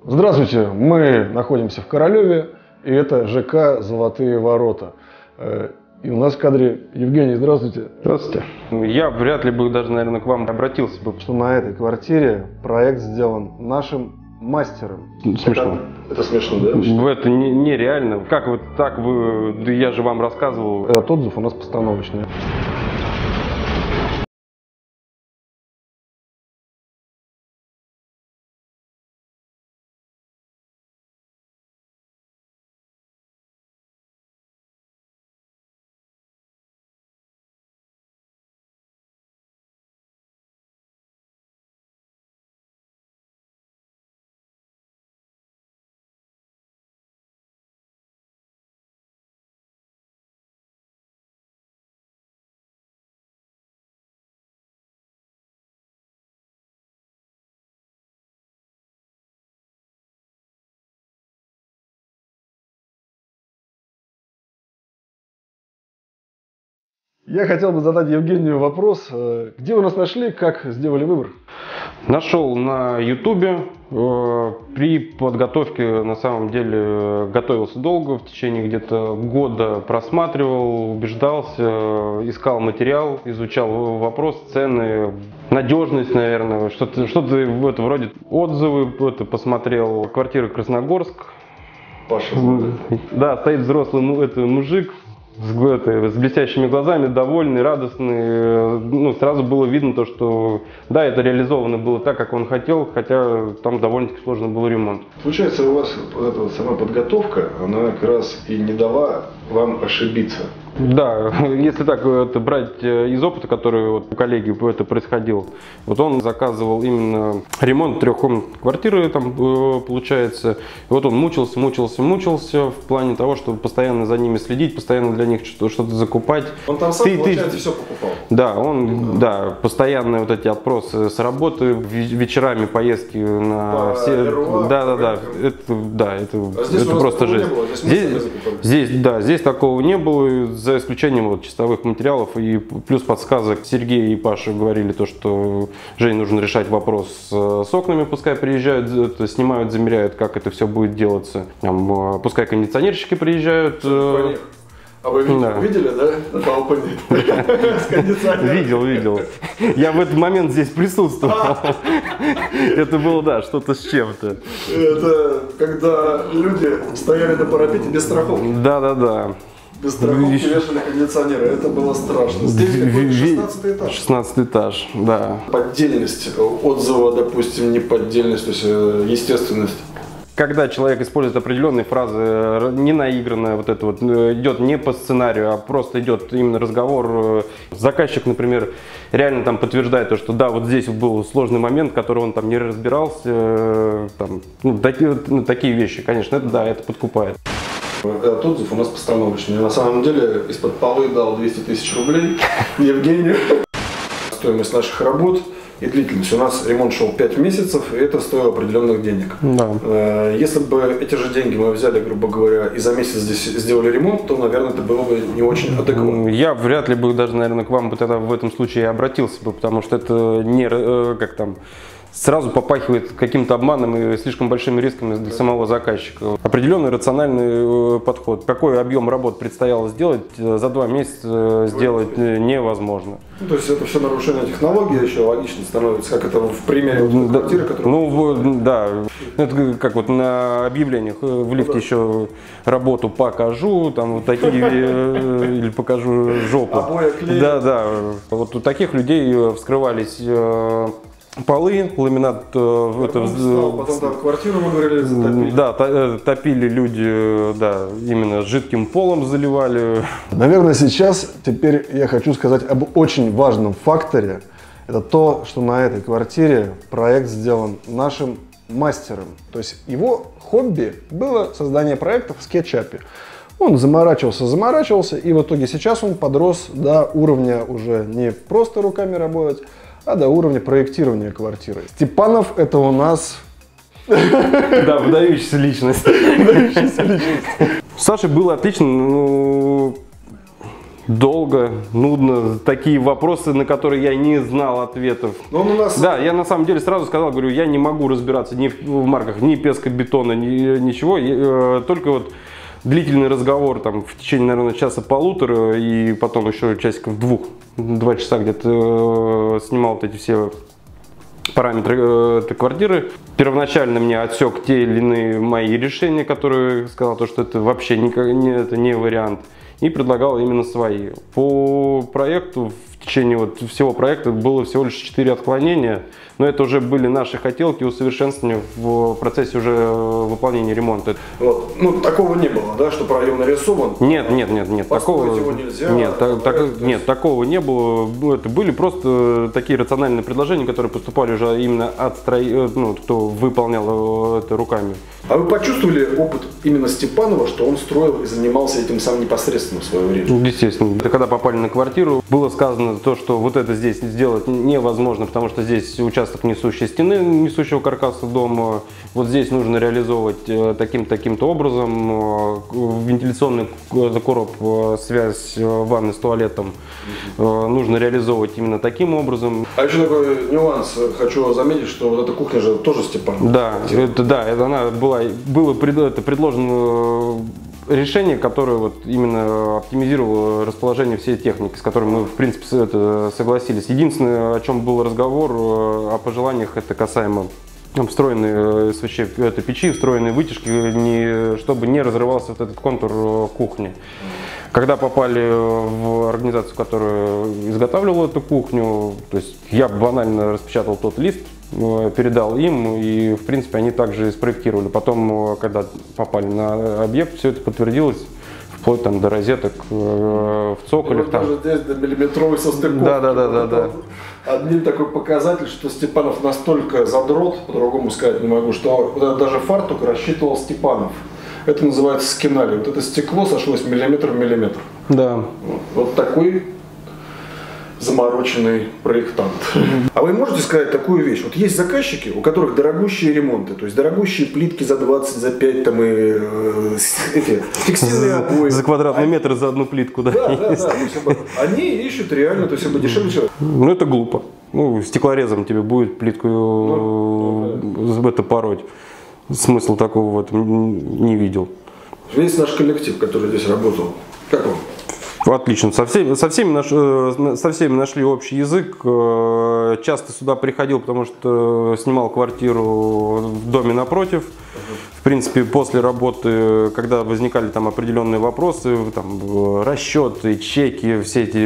Здравствуйте, мы находимся в Королеве, и это ЖК «Золотые ворота». И у нас в кадре Евгений, здравствуйте. Здравствуйте. Я вряд ли бы даже, наверное, к вам обратился бы. Что на этой квартире проект сделан нашим мастером. Смешно. Это смешно, да? Это нереально. Как вот так вы, да я же вам рассказывал. Этот отзыв у нас постановочный. Я хотел бы задать Евгению вопрос. Где вы нас нашли, как сделали выбор? Нашел на Ютубе. При подготовке, на самом деле, готовился долго, в течение где-то года просматривал, убеждался, искал материал, изучал вопрос, цены, надежность, наверное, что-то вроде отзывы, посмотрел. Квартира Красногорск. Паша. Да, стоит взрослый мужик. С блестящими глазами, довольный, радостный. Ну, сразу было видно то, что да, это реализовано было так, как он хотел, хотя там довольно-таки сложный был ремонт. Получается, у вас вот эта сама подготовка, она как раз и не дала вам ошибиться. Да, если так брать из опыта, который вот у коллеги это происходил, вот он заказывал именно ремонт трехкомнатной квартиры, там получается, и вот он мучился в плане того, чтобы постоянно за ними следить, постоянно для них что-то закупать. Он там сам, получается, все покупал? Да, да, постоянные вот эти отпросы с работы, вечерами поездки на все. Это просто жесть. Здесь такого не было. За исключением вот чистовых материалов и плюс подсказок. Сергей и Паша говорили то, что Жене нужно решать вопрос с окнами, пускай приезжают, снимают, замеряют, как это все будет делаться. Там, пускай кондиционерщики приезжают. А вы видели, да, толпы с кондиционером? Видел. Я в этот момент здесь присутствовал. Это было, да, что-то с чем-то. Это когда люди стояли на парапете без страховки. Да. Без страховки вешали кондиционеры. Это было страшно. Здесь какой-то 16 этаж. 16 этаж, да. Поддельность отзыва, допустим, не поддельность, то есть естественность. Когда человек использует определенные фразы, не наигранное, вот это вот идет не по сценарию, а просто идет именно разговор. Заказчик, например, реально там подтверждает то, что да, вот здесь был сложный момент, который он там не разбирался, там, такие вещи, конечно, это подкупает. Этот отзыв у нас постановочный. На самом деле из-под полы дал 200 тысяч рублей Евгению. Стоимость наших работ и длительность. У нас ремонт шел 5 месяцев, и это стоило определенных денег. Да. Если бы эти же деньги мы взяли, грубо говоря, и за месяц здесь сделали ремонт, то, наверное, это было бы не очень адекватно. Я вряд ли бы даже, наверное, к вам бы тогда в этом случае обратился бы, потому что это не сразу попахивает каким-то обманом и слишком большими рисками для самого заказчика. Определенный рациональный подход. Какой объем работ предстояло сделать, за 2 месяца сделать невозможно. То есть это все нарушение технологии еще логично становится, как это в примере квартиры, которую... Да, это как вот на объявлениях в лифте еще работу покажу, там вот такие, или покажу жопу. Обои клеят. Да. Вот у таких людей вскрывались полы, ламинат. Потом там квартиру, мы говорили, затопили. Да, топили люди, да, именно жидким полом заливали. Наверное, теперь я хочу сказать об очень важном факторе. Это то, что на этой квартире проект сделан нашим мастером. То есть его хобби было создание проектов в SketchUp. Он заморачивался, и в итоге сейчас он подрос до уровня уже не просто руками работать, а до уровня проектирования квартиры. Степанов — это у нас... Да, выдающаяся личность. С Сашей было отлично, Долго, нудно, такие вопросы, на которые я не знал ответов. Да, я на самом деле сразу сказал, говорю, я не могу разбираться ни в марках, ни пескобетона, ничего, только вот длительный разговор там в течение, наверное, часа-полутора и потом еще часиков 2 часа где-то снимал вот эти все параметры этой квартиры. Первоначально мне отсек те или иные мои решения, которые сказал, что это вообще это не вариант. И предлагал именно свои. По проекту, в течение вот всего проекта было всего лишь 4 отклонения, но это уже были наши хотелки, усовершенствования в процессе уже выполнения ремонта. Вот. Ну, такого не было, да, что проем нарисован? Нет, такого, его нельзя, нет, такого не было. Это были просто такие рациональные предложения, которые поступали уже именно от кто выполнял это руками. А вы почувствовали опыт именно Степанова, что он строил и занимался этим сам непосредственно в свое время? Естественно. Когда попали на квартиру, было сказано то, что вот это здесь сделать невозможно, потому что здесь участок несущей стены, несущего каркаса дома. Вот здесь нужно реализовывать таким-то образом. Вентиляционный короб, связь ванны с туалетом нужно реализовывать именно таким образом. А еще такой нюанс. Хочу заметить, что вот эта кухня же тоже Степанова. Да, она было предложено решение, которое вот именно оптимизировало расположение всей техники, с которой мы, в принципе, согласились. Единственное, о чем был разговор, о пожеланиях, это касаемо встроенные печи, встроенные вытяжки, чтобы не разрывался вот этот контур кухни. Когда попали в организацию, которая изготавливала эту кухню, то есть я банально распечатал тот лист, передал им, и в принципе они также спроектировали. Потом, когда попали на объект, все это подтвердилось, вплоть там до розеток в цоколях. Даже здесь до миллиметровой состыковки. Да. Один такой показатель, что Степанов настолько задрот, по-другому сказать не могу, что даже фартук рассчитывал Степанов. Это называется скинали. Вот это стекло сошлось миллиметр в миллиметр. Да. Вот такой замороченный проектант. А вы можете сказать такую вещь? Вот есть заказчики, у которых дорогущие ремонты, то есть дорогущие плитки за 20, за 5, там и эти текстильные обои. За квадратный метр за одну плитку, да? Да. Они ищут реально, то есть дешевле. Ну это глупо. Стеклорезом тебе будет плитку это пороть. Смысл такого в этом не видел. Весь наш коллектив, который здесь работал, как он? Отлично. Со всеми нашли общий язык. Часто сюда приходил, потому что снимал квартиру в доме напротив. В принципе, после работы, когда возникали там определенные вопросы, там, расчеты, чеки, все эти,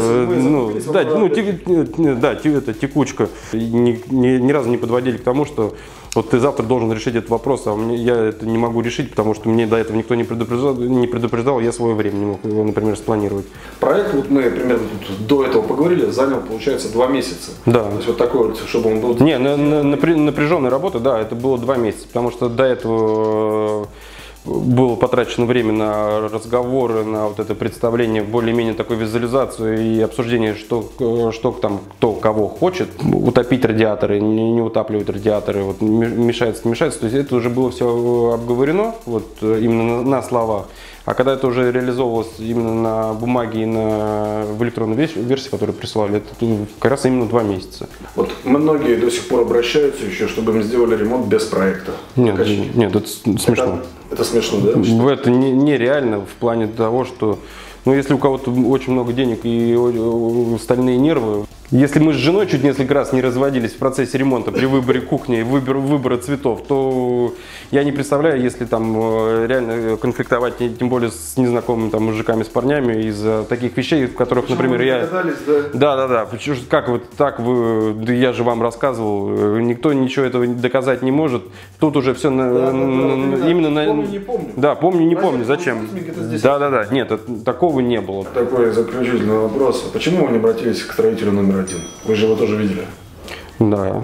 это текучка, ни разу не подводили к тому, что вот ты завтра должен решить этот вопрос, а я это не могу решить, потому что мне до этого никто не предупреждал, я свое время не мог, например, спланировать. Проект, вот мы примерно до этого поговорили, занял, получается, 2 месяца. Да. То есть вот такой вот, чтобы он был... Напряженная работа, да, это было 2 месяца, потому что до этого было потрачено время на разговоры, на вот это представление, более-менее такой визуализацию и обсуждение, что там кто кого хочет. Утопить радиаторы, не утапливать радиаторы, вот, мешается, не мешается. То есть это уже было все обговорено, вот, именно на словах. А когда это уже реализовывалось именно на бумаге и в электронной версии, которую присылали, это как раз именно 2 месяца. Вот многие до сих пор обращаются еще, чтобы им сделали ремонт без проекта. Нет, это смешно. Это смешно, да? Это нереально в плане того, что если у кого-то очень много денег и стальные нервы. Если мы с женой чуть несколько раз не разводились в процессе ремонта при выборе кухни и выбора цветов, то я не представляю, если там реально конфликтовать, тем более с незнакомыми там мужиками, с парнями, из-за таких вещей, в которых, почему например, я... Да. Как вот так да я же вам рассказывал, никто ничего этого доказать не может. Тут уже все именно на... Помню, не помню. Да, помню, не помню. Зачем? Да. Нет, такого не было. Такой заключительный вопрос. Почему вы не обратились к строителю номер 1? Вы же его тоже видели. Да,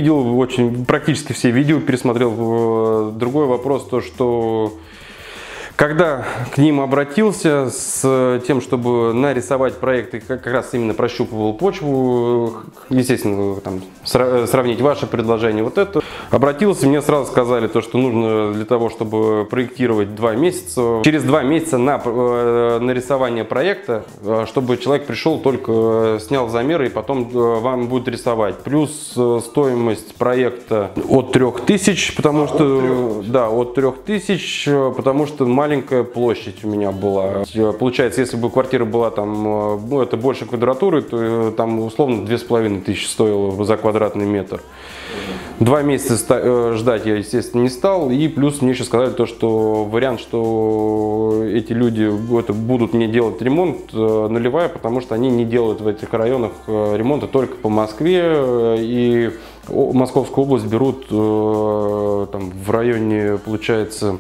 видел, практически все видео пересмотрел. Другой вопрос, то что Когда к ним обратился с тем, чтобы нарисовать проект, и как раз именно прощупывал почву, естественно, там, сравнить ваше предложение, вот это, обратился, мне сразу сказали, то, что нужно для того, чтобы проектировать 2 месяца. Через 2 месяца на нарисование проекта, чтобы человек пришел, только снял замеры и потом вам будет рисовать. Плюс стоимость проекта от 3000, потому что, да, от 3000, потому что маленькая площадь у меня была. Получается, если бы квартира была там, ну, это больше квадратуры, то там условно 2500 стоило за квадратный метр. 2 месяца ждать я, естественно, не стал. И плюс мне еще сказали то, что вариант, что эти люди будут мне делать ремонт, нулевая, потому что они не делают в этих районах ремонта только по Москве. И Московскую область берут там, в районе, получается,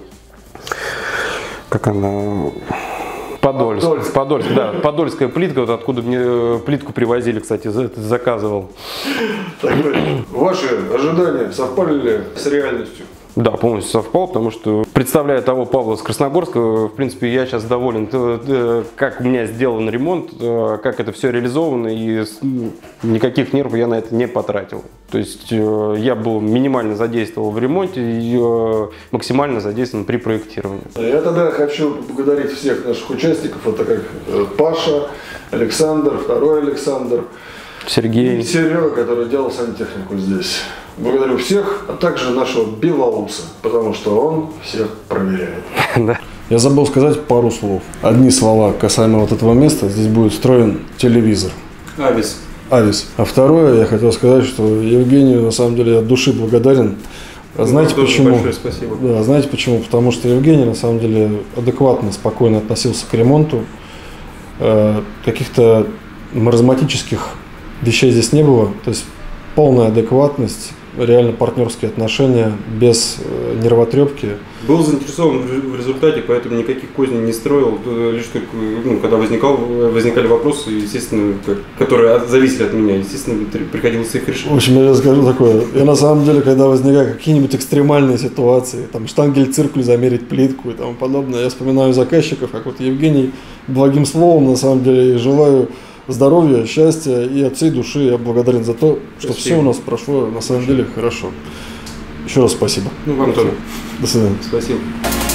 как она... Подольск, да, подольская плитка, вот откуда мне плитку привозили, кстати, заказывал. Так, ваши ожидания совпали ли с реальностью? Да, полностью совпал, потому что, представляя того Павла с Красногорска, в принципе, я сейчас доволен, как у меня сделан ремонт, как это все реализовано, и никаких нервов я на это не потратил. То есть я был минимально задействован в ремонте и максимально задействован при проектировании. Я тогда хочу поблагодарить всех наших участников, это как Паша, Александр, второй Александр, Сергей и Серега, который делал сантехнику здесь. Благодарю всех, а также нашего белоруса, потому что он всех проверяет. Да. Я забыл сказать пару слов. Одни слова касаемо вот этого места. Здесь будет встроен телевизор. Авис. А второе, я хотел сказать, что Евгению, на самом деле, я от души благодарен. Знаете почему? Большое спасибо. Да, знаете почему? Потому что Евгений, на самом деле, адекватно, спокойно относился к ремонту. Каких-то маразматических вещей здесь не было. То есть полная адекватность, реально партнерские отношения, без нервотрепки. Был заинтересован в результате, поэтому никаких козней не строил. Лишь только, когда возникали вопросы, естественно, которые зависели от меня, естественно, приходилось их решить. В общем, я скажу такое. Я на самом деле, когда возникают какие-нибудь экстремальные ситуации, там штангель-циркуль замерить плитку и тому подобное, я вспоминаю заказчиков, как вот Евгений, благим словом, на самом деле, желаю здоровья, счастья, и от всей души я благодарен за то, что все у нас прошло на самом деле хорошо. Еще раз спасибо. Вам тоже. До свидания. Спасибо.